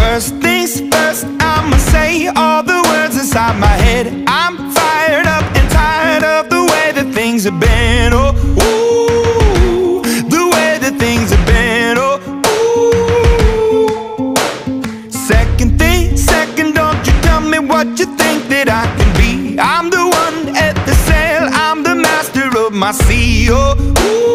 First things first, I'ma say all the words inside my head. I'm fired up and tired of the way that things have been. Oh, ooh, the way that things have been. Oh, ooh. Second thing, second, don't you tell me what you think that I can be. I'm the one at the sail, I'm the master of my sea. Oh, ooh.